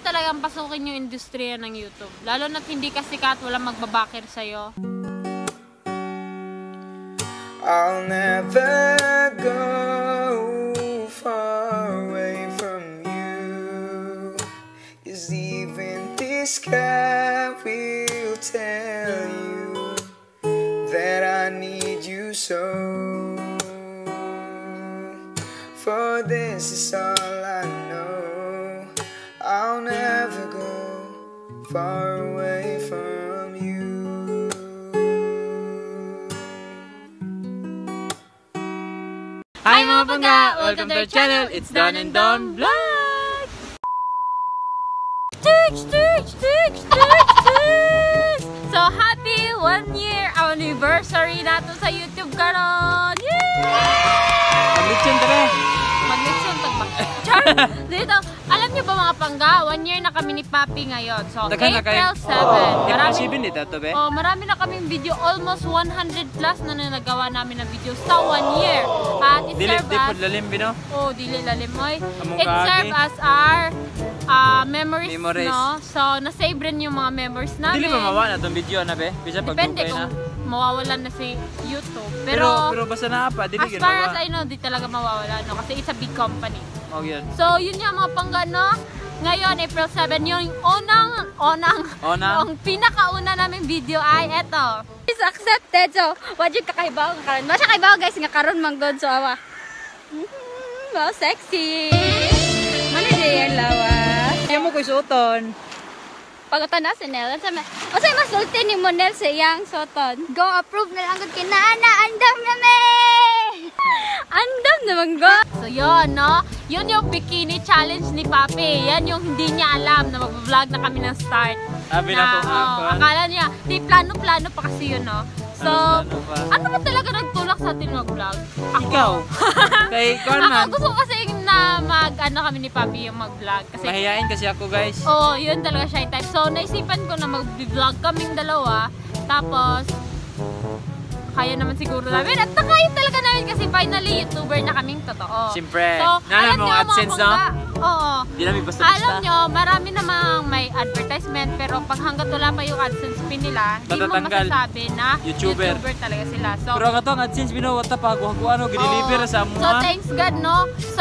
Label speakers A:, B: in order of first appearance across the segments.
A: talagang pasukin yung industriya ng YouTube. Lalo na't hindi ka sikat, walang magbabakir sa'yo.
B: I'll never go far away from you, 'cause even this sky will tell you that I need you so. For this is all I know, I'll never go far away from you.
A: Hi mga pangga! Welcome to our channel! It's Don and Don Vlog! So happy 1 year anniversary nato sa YouTube karon! Yay!
C: Maglitsyon tara!
A: Maglitsyon tagbak. Char! Dito, alam nyo ba mga pangga? 1 year na kami ni Papi ngayon. So April 7. Marami na kaming video. Almost 100 plus na nagawa namin na video sa 1 year. At it serve as... dili lalim moy. It serve as our memories, no? So, na-save rin yung mga memories namin.
C: Dili ba mawawa na itong video na be? Bisa
A: depende kung mawawalan na si YouTube. Pero
C: basta na pa, dili
A: as far as I know, di talaga mawawala, no? Kasi it's a big company.
C: Oh, yun.
A: So, yun yung mga pangga, no? Ngayon, April 7, yung yung pinakauna naming video ay eto.
D: It's accepted. So, what yung kakaibaw nga karon? Masya kaibaw guys, nga karon manggod. So, awa. Wow, sexy. Ano na yan, lawa?
C: Kaya mo ko isuoton.
D: Pagkata na si Nel. O sa'yo mas ulti ni mo Nel sa iyang soton. Go approve na lang kay Nana. Andam na me! Andam naman go!
A: So yun, no? Yun yung bikini challenge ni Papi. Yan yung hindi niya alam na mag-vlog na kami ng start. Akala niya, di plano-plano pa kasi yun, no? So, ano ba talaga nagtulak sa atin mag-vlog?
C: Ikaw? Kay Carmen?
A: Gusto ko kasi na kami ni Papi yung mag-vlog.
C: Mahihain kasi ako, guys.
A: Oo, yun talaga shy type. So, naisipan ko na mag-vlog kaming dalawa. Tapos, kaya naman siguro namin. At nakaya talaga namin kasi finally YouTuber na kaming totoo.
C: Siyempre.
A: So, alam
C: mo,
A: nyo
C: AdSense,
A: mga pangga, oo.
C: Di namin basta-basta.
A: Alam nyo, marami namang may advertisement. Pero pag hanggat wala pa yung AdSense pin nila, hindi mo masasabi na YouTuber talaga sila. So,
C: pero ang atong AdSense binawata pa ako ano, gideliver sa mga.
A: So, thanks God, no? So,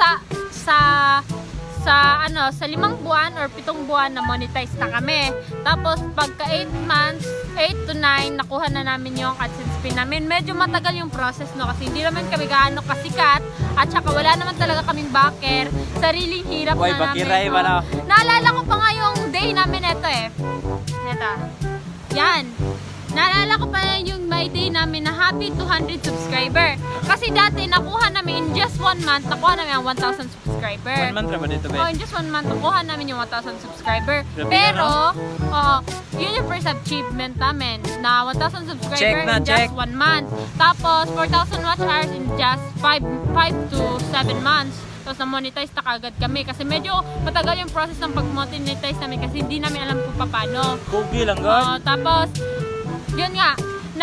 A: sa 5 buwan or 7 buwan na monetize na kami. Tapos pagka 8 months, 8 to 9, nakuha na namin yung AdSense pin namin. Medyo matagal yung process, no? Kasi hindi naman kami gaano kasikat at saka wala naman talaga kaming backer. Sariling hirap na namin. No? Naalala ko pa nga yung day namin ito eh. Ito. Yan. Naalala ko pa yung my day namin na happy 200 subscriber. Kasi dati nakuha namin in just 1 month, nakuha namin ang 1,000 subscriber.
C: 1 month ba dito,
A: in just 1 month, nakuha namin yung 1,000 subscriber. Pero, yun yung first achievement namin, na 1,000 subscriber in just 1 month. Tapos, 4,000 watch hours in just 5 to 7 months. Tapos na-monetize na kagad kami kasi medyo matagal yung process ng pag-monetize namin kasi hindi namin alam kung paano.
C: Kugi lang, God.
A: Tapos, yun nga,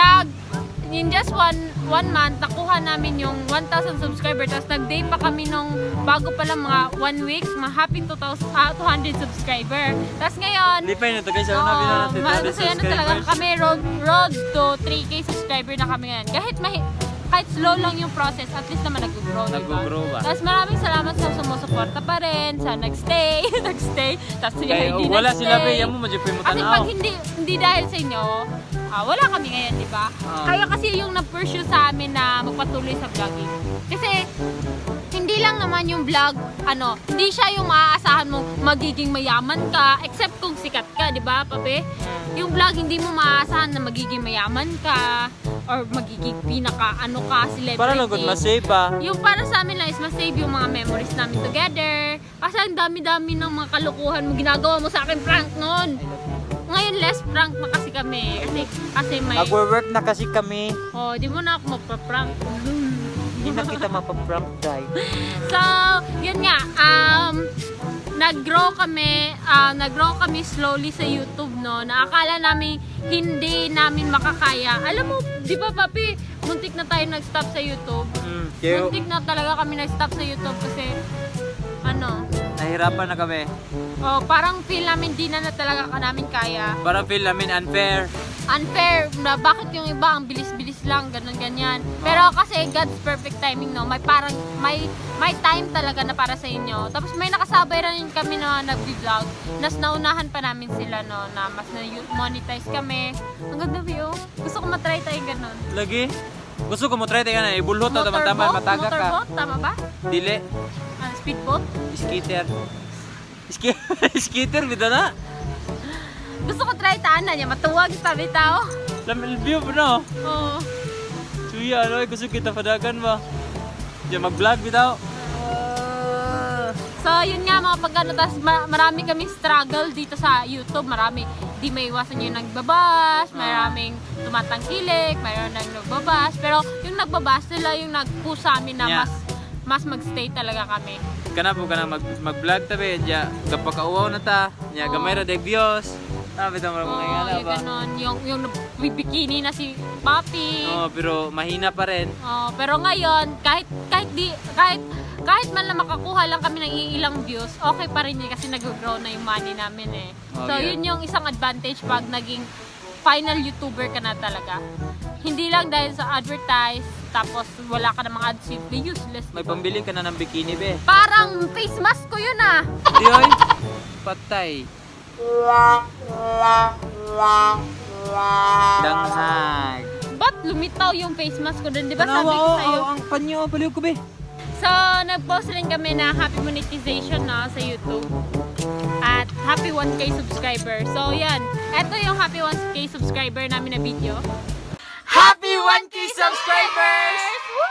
A: in just one month, nakuha namin yung 1,000 subscriber. Tapos nag-day pa kami nung bago pa lang mga 1 week, mga happy 200 subscriber. Tapos ngayon,
C: lipay na ito guys,
A: masaya na talaga kami, road to 3K subscriber na kami ngayon. Kahit slow lang yung process, at least naman nag-grow, diba?
C: ba?
A: Tapos maraming salamat sa sumusuporta pa rin, sa nag-stay. Tapos hindi
C: wala
A: nag-stay.
C: sila, Bea mo, madyo pa yung
A: Kasi
C: mutanaw.
A: pag hindi dahil sa inyo, wala kami ngayon, di ba? Kaya kasi yung na-pursue sa amin na magpatuloy sa vlogging. Kasi, hindi lang naman yung vlog, hindi siya yung maaasahan mong magiging mayaman ka, except kung sikat ka, di ba, Papi? Yung vlog, hindi mo maaasahan na magiging mayaman ka, or magiging celebrity.
C: Para lang good masave pa.
A: Yung para sa amin lang is masave yung mga memories namin together. Kasi ang dami-dami ng mga kalukuhan mo, ginagawa mo sa akin prank noon. Ngayon less prank na kasi kami. Kasi may...
C: Nag-work na kasi kami.
A: Di mo na ako magpa-prank.
C: Hindi na kita mapaprank, guys.
A: So, yun nga. Nag-grow kami slowly sa YouTube, no? Naakala namin hindi namin makakaya. Alam mo, di ba, Papi, muntik na tayo nag-stop sa YouTube. Muntik na talaga kami nag-stop sa YouTube kasi,
C: nahihirapan na kami.
A: Oh, parang feel namin di na talaga namin kaya.
C: Parang feel namin unfair.
A: Unfair na bakit yung iba ang bilis-bilis lang, ganun-ganyan. Pero kasi God's perfect timing, no? May parang, may time talaga na para sa inyo. Tapos may nakasabay rin kami na nag-vlog. Nas naunahan pa namin sila, no? Na mas na-monetize kami. Ang ganda, view. Gusto ko matry tayo ganun.
C: Lagi? Gusto ko mo try tayo na ibulhot na tama-tama mataga ka.
A: Motorboat, tama ba?
C: Dili.
A: Speedboat?
C: Skater. Skater, bida na.
A: Gusto ko try taan na niya, matuwag sabi tao.
C: Lamil view pa no?
A: Oo.
C: Suya, ano, gusto kita padagan ba? Diyan mag-vlog bitaw.
A: So, yun nga mga pagkano, tas marami kaming struggle dito sa YouTube, marami. Di may iwasan yung nagbabas, maraming tumatangkilik, mayroon nang nagbabas. Pero yung nagbabas sila yung nag-push sa amin na mas mag-stay talaga kami.
C: Kana po ka na mag-vlog tabi, diya kapag-kauwaw na ta, diya gamay ra day views. Sabi ta mo mga ingana ba?
A: Ganun, yung bikini na si Papi.
C: Oo, pero mahina pa rin.
A: Pero ngayon, kahit man lang makakuha lang kami ng ilang views, okay pa rin yun kasi nag-grow na yung money namin eh. So,
C: Okay.
A: yun yung isang advantage pag naging final YouTuber ka na talaga. Hindi lang dahil sa advertise, tapos wala ka namang ads, useless.
C: May pambili ka na ng bikini be.
A: Parang face mask ko yun ah.
C: Di oy. Patay. Danghag.
A: Ba't lumitaw yung face mask ko dun? Di ba sabi ko sa'yo?
C: Ang panyo, baliw ko be.
A: So, nag-post rin kami na happy monetization na sa YouTube. At happy 1K subscriber. So, yan. Ito yung happy 1K subscriber namin na video.
C: Happy 1K subscribers!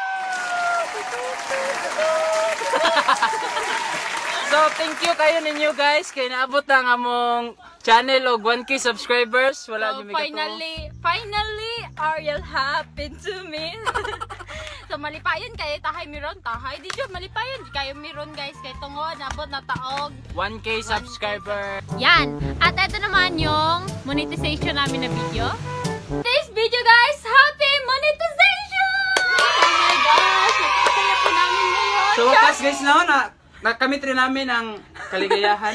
C: So, thank you kayo ninyo guys. Kaya naabot ang among channel og 1K subscribers. Wala
A: So,
C: niyo may
A: finally, Ariel happened to me. So, malipayon kayo. Tahay miron, tahay. Di dyan, malipayon. Di kayo miron guys. Kaya tungod, nabot na taog.
C: 1K subscriber.
A: Yan. At ito naman yung monetization namin na video. This video guys, happy monetization! Oh my gosh! Napakasaya po namin ngayon.
C: So, wakas guys na nakamit rin namin ang kaligayahan.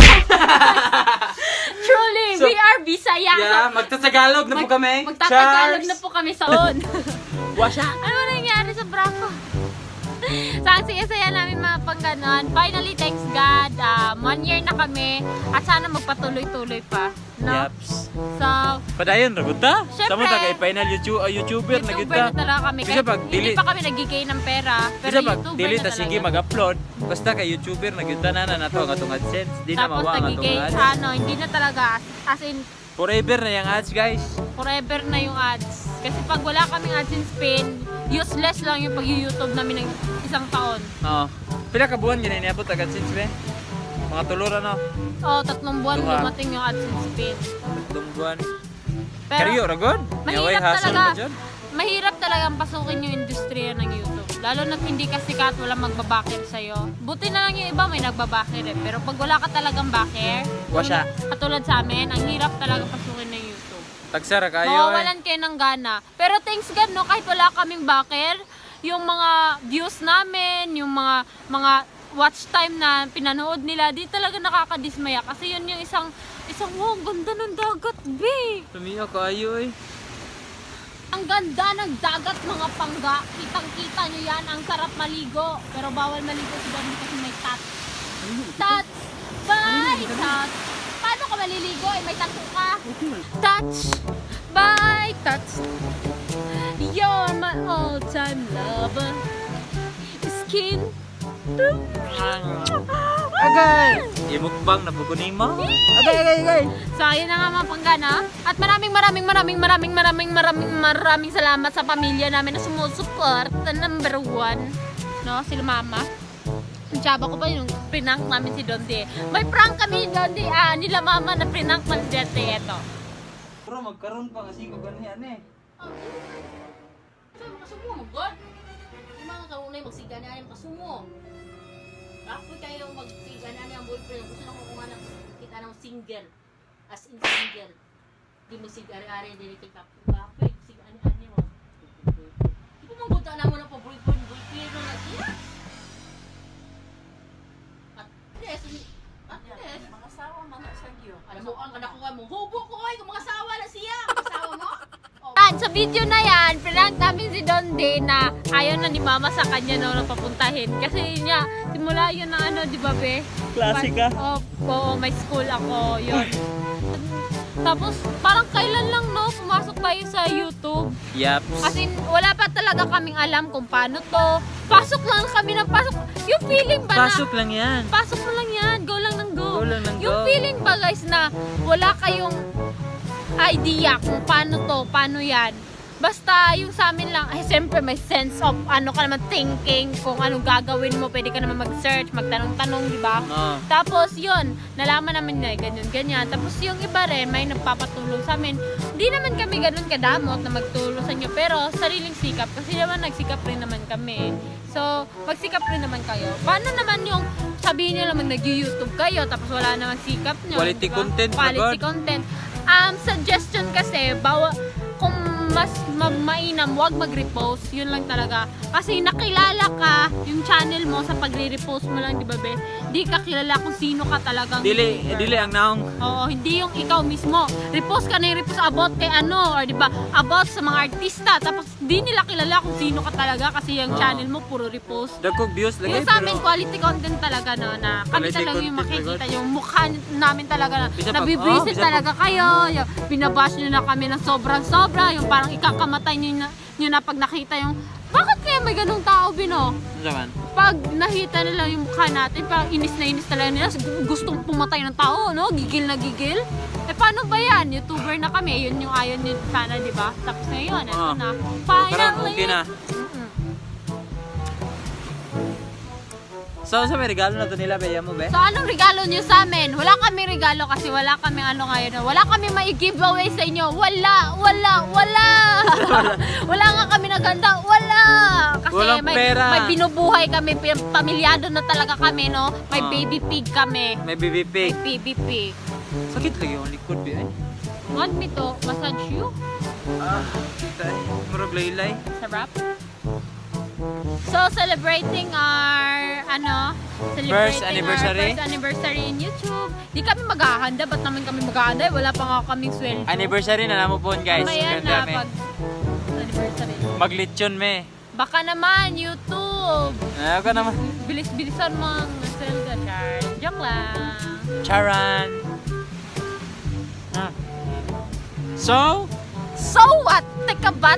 A: Truly,
C: So,
A: we are Bisaya.
C: Yeah, magtatagalog na po kami.
A: Magtatagalog na po kami sa on.
C: Washa.
A: Ano nangyari sa Bravo? So, ang saya-saya namin mga pangganon. Finally, thanks God. 1 year na kami. At sana magpatuloy-tuloy pa. No?
C: Yaps.
A: So,
C: Padayon, raguta.
A: Syempre.
C: Sama ta kay final YouTuber na
A: YouTuber
C: kita.
A: na talaga kami.
C: Bisa
A: Kahit
C: pag
A: hindi
C: delete.
A: pa kami nagigay ng pera. Pero
C: Bisa pag
A: YouTuber
C: dili
A: na
C: ta sige
A: talaga.
C: mag-upload. Basta kay YouTuber na kita na nato ang atong AdSense. Di na
A: Tapos
C: mawa ang atong
A: nagigay
C: ads.
A: sa ano, hindi na talaga. As in,
C: Forever na yung ads guys.
A: forever na yung ads. Kasi pag wala kaming AdSense pin, useless lang yung pag-YouTube namin ng isang taon.
C: Oo. Pila ka buwan yun iniabot ang AdSense be? Mga tulura no?
A: Oo, 3 buwan
C: Duha.
A: dumating yung AdSense pin.
C: Tatlong buwan.
A: Pero
C: Kariyo ragod.
A: mahirap
C: hassle
A: talaga.
C: ba dyan?
A: Mahirap talagang pasukin yung industriya ng YouTube. Lalo na hindi ka sikat, walang magbabakir sa'yo. Buti na lang yung iba may nagbabakir eh. Pero pag wala ka talagang bakir,
C: Washa.
A: katulad sa amin, ang hirap talaga pasukin ng YouTube.
C: Tagsara kayo.
A: Mawawalan kayo ng gana. Pero thanks God, no, kahit wala kaming bakir, yung mga views namin, yung mga watch time na pinanood nila, di talaga nakakadismaya. Kasi yun yung isang wow, ganda ng dagat, be!
C: Tumiyo kayo eh.
A: Ang ganda ng dagat, mga pangga. Kitang-kita nyo yan. Ang sarap maligo. Pero bawal maligo si Dami kasi may tats. Tats! Bye! Tats! Paano ka maliligo? Eh, may tattoo ka. Touch! Bye! Touch! You're my all-time lover. Skin.
C: Agay! Imukbang na bukunin mo. Agay!
A: So, ayun na nga mga panggana. At maraming salamat sa pamilya namin na sumusuport. Number 1, no? Sila mama. Ang tsaba ko pa yung prank namin si Dondi. May prank kami ni Dondi. Nila mama na prank man si Dondi. Eto.
C: Pero magkaroon pa kasi ko ganyan eh.
A: So, makasumo mo, God? Yung mga kaunay magsigana yung makasumo. Ako kayo magsigana niya ang boyfriend. Gusto na ko kung ano, kita ng single. As in single. Di mo sigari-ari, di rin ka. Bakit? Sigani-ani mo. Di ko mabuta na mo na pa boyfriend na siya. At Ades, mga asawa, mga sagyo. Alam mo, ang nakuha mo, hubo ko ay, kung mga asawa na siya, mga asawa mo. Sa video na yan, prank namin si Donde na ayaw na ni Mama sa kanya na papuntahin. Kasi niya, simula yun na ano, di ba be?
C: Klasika.
A: Oo, may school ako, yun. Tapos, parang kailan lang, no, pumasok tayo sa YouTube.
C: Yaps.
A: As in, wala pa talaga kaming alam kung paano to. Pasok lang kami ng pasok. Yung feeling ba
C: Pasok lang yan.
A: pasok mo lang yan, go lang ng go.
C: Go lang ng
A: Yung
C: go.
A: feeling ba guys na wala kayong idea kung paano to, paano yan. Basta yung sa amin lang, ay siyempre may sense of ano ka naman thinking, kung anong gagawin mo, pwede ka naman mag-search, magtanong-tanong, di ba?
C: Oo.
A: Tapos yun, nalaman namin na ganyan-ganyan. Tapos yung iba rin, may nagpapatulong sa amin. Hindi naman kami ganun kadamot na magtulong sa inyo, pero sariling sikap. Kasi naman nagsikap rin naman kami. So, magsikap rin naman kayo. Paano naman yung sabihin nyo naman nag-YouTube kayo, tapos wala naman sikap nyo?
C: Quality
A: diba?
C: content,
A: Quality
C: God.
A: content. Suggestion kasi, kung mas mainam, wag mag-repost. Yun lang talaga. Kasi nakilala ka yung channel mo sa pagre-repost mo lang, di ba be? Di ka kilala kung sino ka talagang
C: Dili ang naong.
A: Oo, hindi yung ikaw mismo. Repost ka na yung repost about kay ano, or di ba, about sa mga artista. Tapos di nila kilala kung sino ka talaga kasi yung
C: Oo.
A: channel mo puro repost.
C: Dagkog views lagi.
A: Yung sa amin, quality content talaga na kami
C: Quality
A: talaga yung
C: content,
A: makikita, yung mukha namin talaga na
C: Bisa pag-
A: nabibisit
C: bisa
A: talaga kayo, yung binabash nyo na kami ng sobrang-sobra, yung parang ikakamatay nyo na pag nakita yung, bakit kaya may ganung tao, Bino?
C: Ano man?
A: Pag nakita nila yung mukha natin, parang inis talaga nila, gustong pumatay ng tao, no? Gigil na gigil. Eh paano ba yan? YouTuber na kami, yun yung ayon nyo sana, di ba? Tapos ngayon, ito
C: Oo.
A: na.
C: Karon
A: Finally!
C: okay na.
A: Mm-mm.
C: So sa may regalo na to nila be mo be?
A: So anong regalo nyo sa amin? Wala kami regalo kasi wala kami ano ngayon. Wala kami mai-giveaway sa inyo. Wala! Wala nga kami naganda. Wala! Kasi
C: Walang pera.
A: may binubuhay kami. Pamilyado na talaga kami, no? May
C: Ah.
A: baby pig kami.
C: May BBP.
A: Baby pig.
C: Sakit lagi yung likod be ay.
A: Want me to massage you?
C: Murag laylay.
A: Sarap. So, celebrating our,
C: First anniversary?
A: First anniversary in YouTube. Di kami maghahanda. Ba't naman kami maghahanda? Wala pa nga kaming sweldo.
C: Anniversary na namo po guys.
A: Mamaya
C: Ganda
A: na
C: me.
A: pag anniversary.
C: Maglitsyon me.
A: Baka naman, YouTube.
C: Ako naman.
A: Bilis-bilisan mo ang sweldo, Char. Joke lang.
C: Charan. Ah. So,
A: So what? Teka ba't?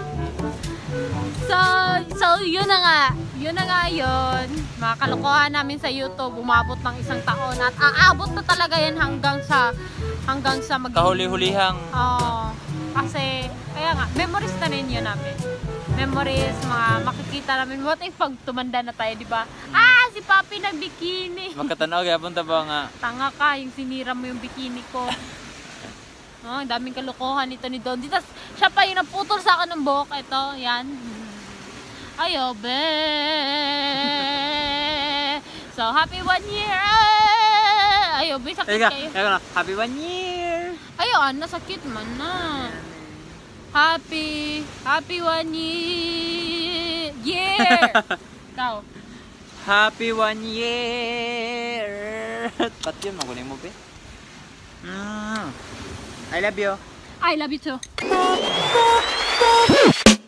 A: So, yun na nga. Yun na nga yun. Mga kalokohan namin sa YouTube, umabot ng 1 taon. At aabot na talaga yan hanggang sa mag-
C: kahuli-hulihang.
A: Oo. Kasi, kaya nga, memories na rin yun namin. Memories, mga makikita namin. What if pag tumanda na tayo, di ba? Si Papi nag-bikini.
C: Magkatanaw gyapon ta ba nga.
A: Tanga ka, yung sinira mo yung bikini ko. Ang daming kalokohan nito ni Don. Tapos, siya pa yung naputol sa akin ng buhok. Ito, yan. Ayo, be. So, happy 1 year. Ayo, be, sakit kayo.
C: Happy 1 year.
A: Ayo, nasakit man na. Happy 1 year. Ikaw.
C: Happy 1 year. Pati yun, magunin mo, be. I love you.
A: I love you too.